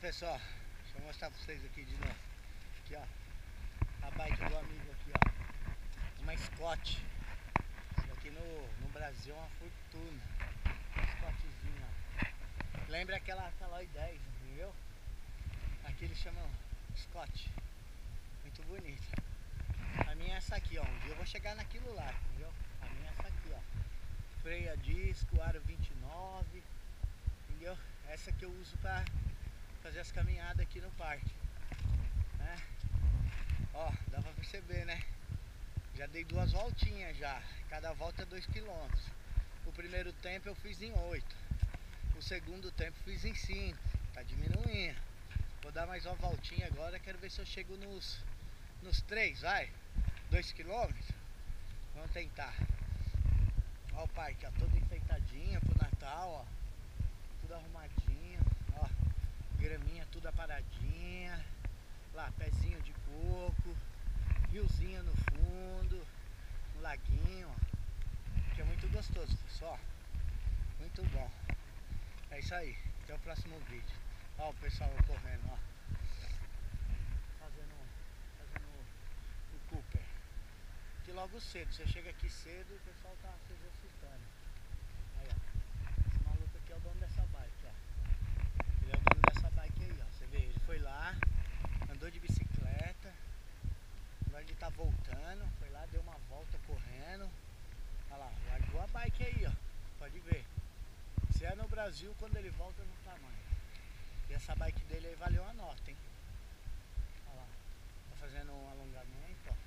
pessoal, deixa eu mostrar pra vocês aqui de novo. Aqui ó, a bike do amigo aqui ó, uma Scott. Isso aqui no Brasil é uma fortuna. Uma Scottzinha ó. Lembra aquela Caloi 10, entendeu? Aqui eles chamam Scott. Muito bonita. A minha é essa aqui ó, um dia eu vou chegar naquilo lá, entendeu? A minha é essa aqui ó, freio a disco, aro 29, entendeu? Essa que eu uso pra fazer as caminhadas aqui no parque, né? Ó, dá pra perceber, né? Já dei 2 voltinhas já, cada volta é 2 km. O primeiro tempo eu fiz em 8, o segundo tempo fiz em 5, tá diminuindo. Vou dar mais uma voltinha agora, quero ver se eu chego nos 3, vai, 2 km. Vamos tentar. Ó o parque, ó, todo enfeitadinho pro Natal, ó, tudo arrumadinho, ó, graminha tudo aparadinha, lá pezinho de coco, riozinho no fundo, um laguinho, ó, que é muito gostoso, pessoal, muito bom. É isso aí, até o próximo vídeo. Ó o pessoal correndo, ó, fazendo o Cooper. Que logo cedo, você chega aqui cedo e o pessoal tá se exercitando. Aí ó, esse maluco aqui é o dono dessa bike, ó. Ele é o dono dessa bike aí, ó. Você vê, ele foi lá, andou de bicicleta, agora ele tá voltando, foi lá, deu uma volta correndo. Olha lá, largou a bike aí, ó. Pode ver. Se é no Brasil, quando ele volta não tá mais. E essa bike dele aí valeu uma nota, hein? Olha lá, tá fazendo um alongamento, ó.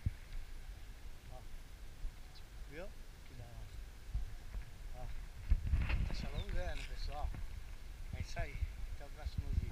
Viu? Que da hora. Ó, tá se alongando, pessoal. É isso aí. Até o próximo vídeo.